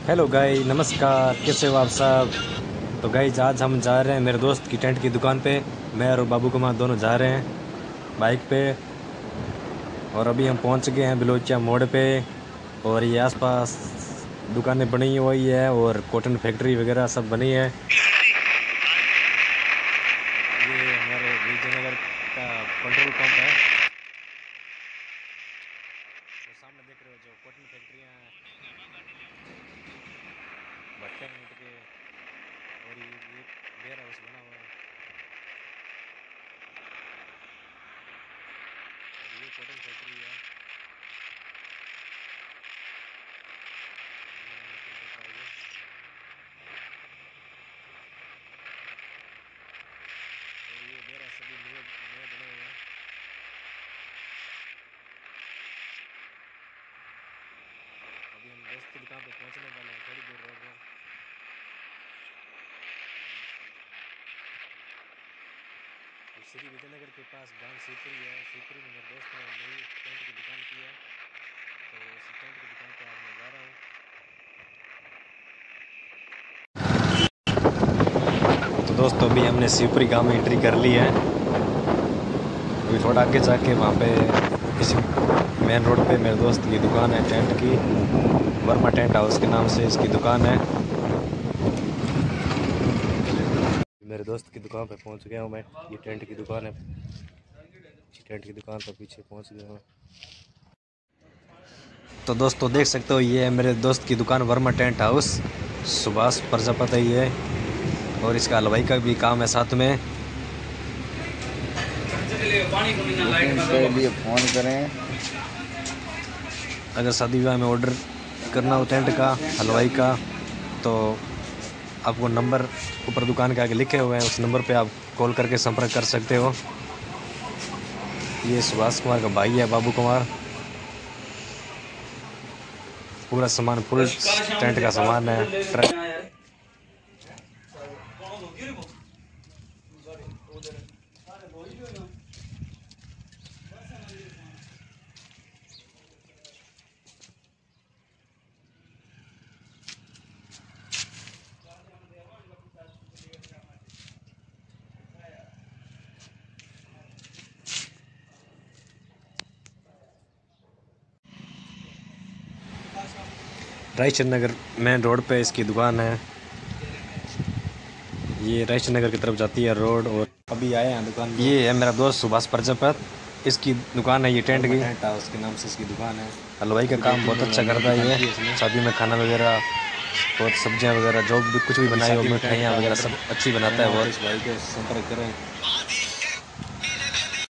Hello गाई, नमस्कार। कैसे हो आप सब? तो गाई आज हम जा रहे हैं मेरे दोस्त की टेंट की दुकान पे। मैं और बाबू कुमार दोनों जा रहे हैं बाइक पे। और अभी हम पहुंच गए हैं बिलोचिया मोड़ पे। और ये आसपास दुकानें बनी हुई है और कॉटन फैक्ट्री वगैरह सब बनी है। ये हमारे विजयनगर का पेट्रोल पंप है। तो सामने देख रहे हो जो कॉटन फैक्ट्रियाँ हैं, भट्टे ईंट के, और ये वेयर हाउस बना हुआ है। और ये कॉटन फैक्ट्री है। और ये वेयर हाउस सभी नए नए बने हुए हैं। अभी हम दोस्त की दुकान पे पहुंचने वाले हैं, थोड़ी दूर रह गए। तो श्री विजयनगर के पास गांव सीकरी है। सीकरी में मेरे दोस्त ने नई टेंट की दुकान की है। तो उस टेंट की दुकान पे आज मैं जा रहा हूँ। तो दोस्तों अभी हमने शिवपुरी गांव में एंट्री कर ली है। अभी थोड़ा आगे जाके वहाँ पे इस मेन रोड पे मेरे दोस्त की दुकान है टेंट की। वर्मा टेंट हाउस के नाम से इसकी दुकान है। मेरे दोस्त की दुकान पे पहुंच गया हूं मैं। ये टेंट की दुकान है। टेंट की दुकान पर पीछे पहुंच गया हूं। तो दोस्तों देख सकते हो ये है मेरे दोस्त की दुकान वर्मा टेंट हाउस। सुभाष प्रजापति है और इसका हलवाई का भी काम है साथ में। के लिए फ़ोन करें। अगर शादी विवाह में ऑर्डर करना हो टेंट का, हलवाई का, तो आपको नंबर ऊपर दुकान के आगे लिखे हुए हैं, उस नंबर पे आप कॉल करके संपर्क कर सकते हो। ये सुभाष कुमार का भाई है, बाबू कुमार। पूरा सामान, फुल टेंट का सामान है। रायचंद नगर मेन रोड पे इसकी दुकान है। ये रायचंद नगर की तरफ जाती है रोड। और अभी आए हैं दुकान में। ये है मेरा दोस्त सुभाष प्रजापत, इसकी दुकान है ये टेंट की। टेंट हाउस के नाम से इसकी दुकान है। हलवाई का काम बहुत अच्छा करता है ये। शादी में खाना वगैरह और सब्जियां वगैरह जो भी कुछ भी बनाए हो, मिठाइयाँ वगैरह सब अच्छी बनाता है। बहुत भाई के संपर्क करें।